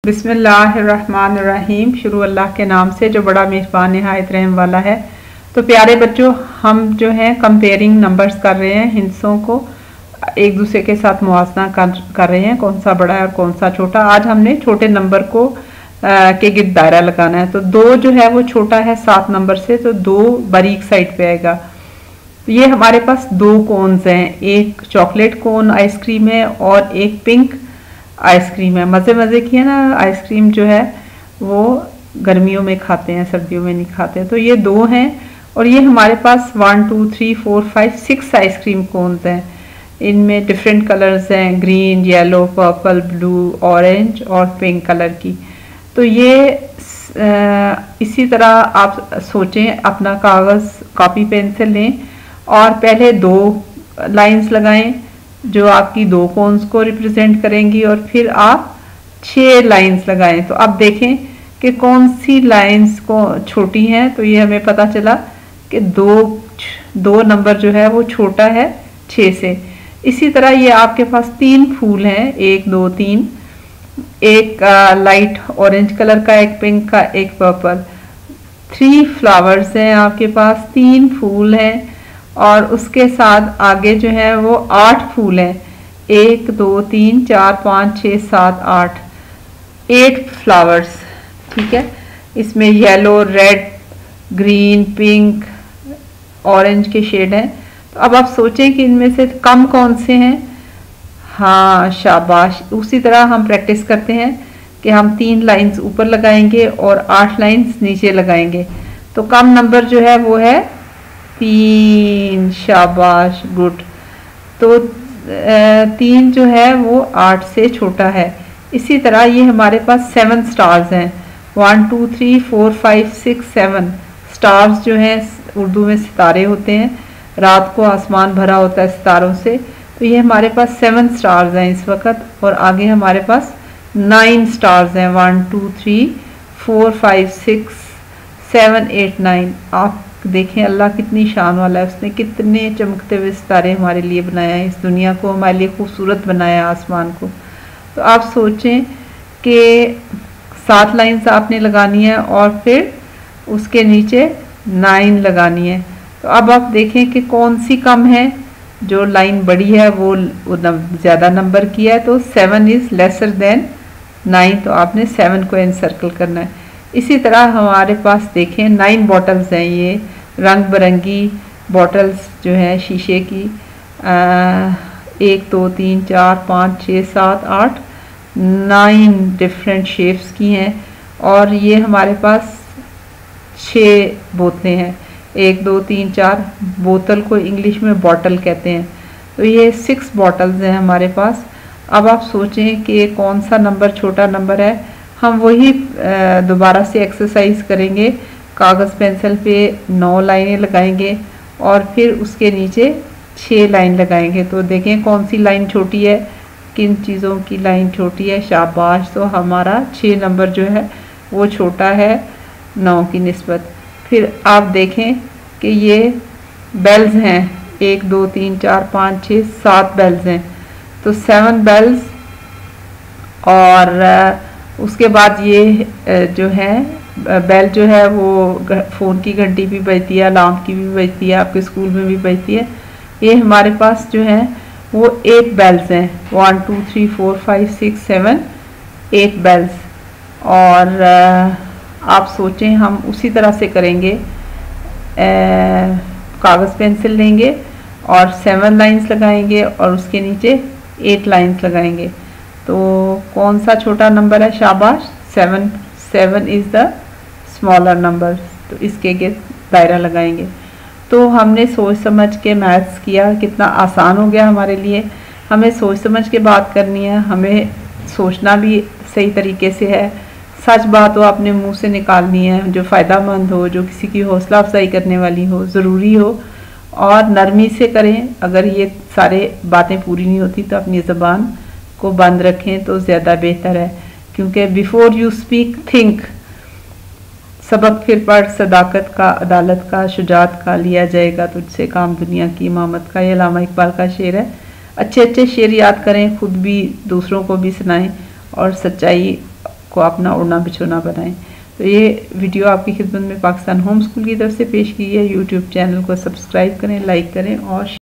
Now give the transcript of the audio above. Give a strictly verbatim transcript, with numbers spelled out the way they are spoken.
बिस्मिल्लाहिर्रहमानिर्रहीम। शुरू अल्लाह के नाम से जो बड़ा मेहरबान नहायत रहम वाला है। तो प्यारे बच्चों, हम जो है कंपेयरिंग नंबर्स कर रहे हैं, हिंसों को एक दूसरे के साथ मुआवजा कर, कर रहे हैं, कौन सा बड़ा है और कौन सा छोटा। आज हमने छोटे नंबर को आ, के गिर्द दायरा लगाना है। तो दो जो है वो छोटा है सात नंबर से, तो दो बारीक साइड पे आएगा। ये हमारे पास दो कोन्स हैं, एक चॉकलेट कोन आइसक्रीम है और एक पिंक आइसक्रीम है। मज़े मज़े की है ना आइसक्रीम, जो है वो गर्मियों में खाते हैं, सर्दियों में नहीं खाते। तो ये दो हैं और ये हमारे पास one two three four five six ice cream cones हैं। इनमें डिफरेंट कलर्स हैं, green, yellow, purple, blue, orange और पिंक कलर की। तो ये आ, इसी तरह आप सोचें, अपना कागज़ कॉपी पेंसिल लें और पहले दो लाइंस लगाएं जो आपकी दो कोन्स को रिप्रेजेंट करेंगी, और फिर आप छह लाइंस लगाएं। तो अब देखें कि कौन सी लाइंस को छोटी हैं। तो ये हमें पता चला कि दो दो नंबर जो है वो छोटा है छः से। इसी तरह ये आपके पास तीन फूल हैं, एक दो तीन, एक लाइट ऑरेंज कलर का, एक पिंक का, एक पर्पल। थ्री फ्लावर्स हैं आपके पास, तीन फूल हैं और उसके साथ आगे जो है वो आठ फूल हैं, एक दो तीन चार पाँच छः सात आठ, एट फ्लावर्स। ठीक है, इसमें yellow, red, green, pink, orange के शेड हैं। तो अब आप सोचें कि इनमें से कम कौन से हैं। हाँ, शाबाश। उसी तरह हम प्रैक्टिस करते हैं कि हम तीन लाइंस ऊपर लगाएंगे और आठ लाइंस नीचे लगाएंगे। तो कम नंबर जो है वो है तीन। शाबाश, गुड। तो तीन जो है वो आठ से छोटा है। इसी तरह ये हमारे पास सेवन स्टार्स हैं, one two three four five six seven. Stars जो हैं उर्दू में सितारे होते हैं, रात को आसमान भरा होता है सितारों से। तो ये हमारे पास सेवन स्टार्स हैं इस वक्त, और आगे हमारे पास नाइन स्टार्स हैं, one two three four five six seven eight nine. आप देखें अल्लाह कितनी शान वाला है, उसने कितने चमकते हुए सितारे हमारे लिए बनाया है, इस दुनिया को हमारे लिए खूबसूरत बनाया है, आसमान को। तो आप सोचें कि सात लाइंस आपने लगानी है और फिर उसके नीचे नाइन लगानी है। तो अब आप देखें कि कौन सी कम है। जो लाइन बड़ी है वो ज़्यादा नंबर की है, तो seven is lesser than nine, तो आपने सेवन को एनसर्कल करना है। इसी तरह हमारे पास देखें नाइन बॉटल्स हैं, ये रंग बिरंगी बॉटल्स जो हैं शीशे की, आ, एक दो तीन चार पाँच छः सात आठ, नाइन डिफरेंट शेप्स की हैं। और ये हमारे पास छः बोतलें हैं, एक दो तीन चार। बोतल को इंग्लिश में बॉटल कहते हैं। तो ये सिक्स बॉटल्स हैं हमारे पास। अब आप सोचें कि कौन सा नंबर छोटा नंबर है। हम वही दोबारा से एक्सरसाइज करेंगे, कागज़ पेंसिल पे नौ लाइनें लगाएंगे और फिर उसके नीचे छः लाइन लगाएंगे। तो देखें कौन सी लाइन छोटी है, किन चीज़ों की लाइन छोटी है। शाबाश। तो हमारा छः नंबर जो है वो छोटा है नौ की निस्बत। फिर आप देखें कि ये बेल्स हैं, एक दो तीन चार पाँच छः सात बेल्स हैं, तो सेवन बेल्स। और उसके बाद ये जो है बेल जो है वो फ़ोन की घंटी भी बजती है, अलार्म की भी बजती है, आपके स्कूल में भी बजती है। ये हमारे पास जो है वो एट बेल्स हैं, one two three four five six seven, eight bells. और आप सोचें हम उसी तरह से करेंगे, कागज़ पेंसिल लेंगे और सेवन लाइंस लगाएंगे और उसके नीचे एट लाइंस लगाएंगे। तो कौन सा छोटा नंबर है? शाबाश, seven. Seven is the smaller number. तो इसके गिर्द दायरा लगाएंगे। तो हमने सोच समझ के मैथ्स किया, कितना आसान हो गया हमारे लिए। हमें सोच समझ के बात करनी है, हमें सोचना भी सही तरीके से है। सच बात हो अपने मुंह से निकालनी है, जो फ़ायदामंद हो, जो किसी की हौसला अफजाई करने वाली हो, ज़रूरी हो, और नरमी से करें। अगर ये सारे बातें पूरी नहीं होती तो अपनी ज़बान को बंद रखें तो ज़्यादा बेहतर है, क्योंकि बिफ़ोर यू स्पीक थिंक। सबक फिर पढ़, सदाकत का, अदालत का, शुजात का, लिया जाएगा तुझसे काम दुनिया की इमामत का। ये अल्लामा इकबाल का शेर है। अच्छे अच्छे शेर याद करें, खुद भी दूसरों को भी सुनाएं और सच्चाई को अपना ओढ़ना बिछोना बनाएं। तो ये वीडियो आपकी खिदमत में पाकिस्तान होम स्कूल की तरफ से पेश की है। यूट्यूब चैनल को सब्सक्राइब करें, लाइक करें और